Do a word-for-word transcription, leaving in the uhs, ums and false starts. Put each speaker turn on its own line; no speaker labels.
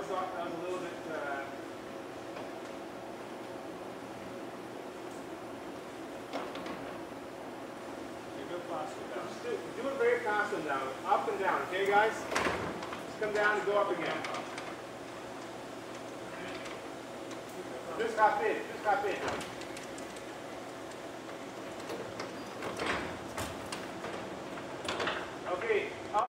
was, that was a little bit... Uh, go faster down. Just do, do it very fast and down. Up and down, okay guys? Just come down and go up again. Just half in, just half in.